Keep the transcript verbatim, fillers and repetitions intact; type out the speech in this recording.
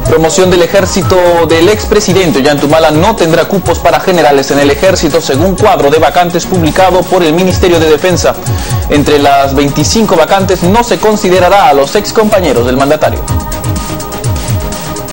Promoción del ejército del expresidente Ollantumala no tendrá cupos para generales en el ejército según cuadro de vacantes publicado por el Ministerio de Defensa. Entre las veinticinco vacantes no se considerará a los excompañeros del mandatario.